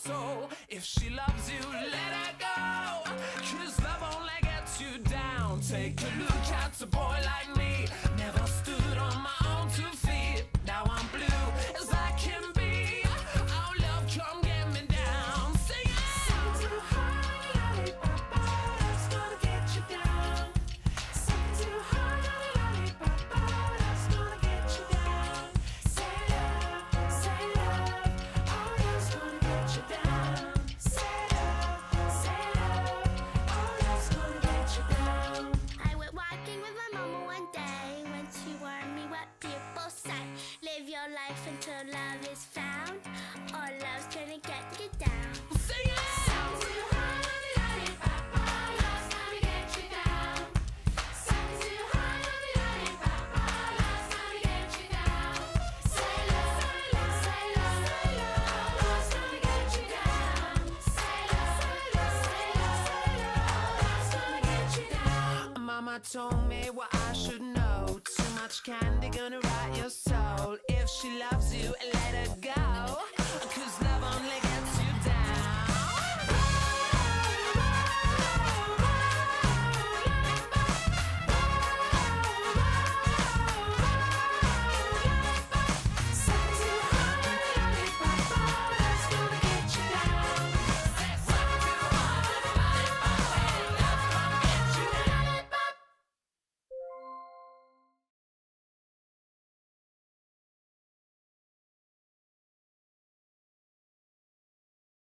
soul. If she loves you, let her go. 'Cause love only gets you down. Take a look at a boy like me. Never stood on my own 2 feet. Now I'm blue as I can be. Oh love, come get me down. Sing it. Something too hard, lollipop, that's gonna get you down. Something too hard, lollipop, that's gonna get you down. Say love, oh love's gonna get you down. Say love, oh love's gonna get you down. I went walking with my mama one day when she warned me what people say. Live your life until love is found, or love's gonna get you down. Sing it. Something too hard, lollipop, love's gonna get you down. Something too hard, lollipop, love's gonna get you down. Say love, love's gonna get you down. Say love, love's gonna get you down. Mama told me what I should know. Too much candy gonna rot your soul. If she loves you, let her go. 'Cause love only gets